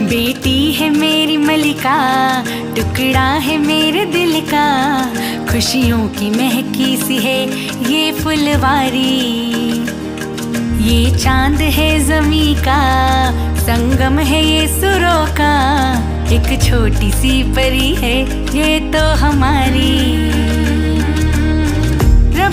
बेटी है मेरी मलिका, टुकड़ा है मेरे दिल का, खुशियों की महकी सी है ये फुलवारी। ये चांद है ज़मीं का, संगम है ये सुरों का, एक छोटी सी परी है ये तो हमारी।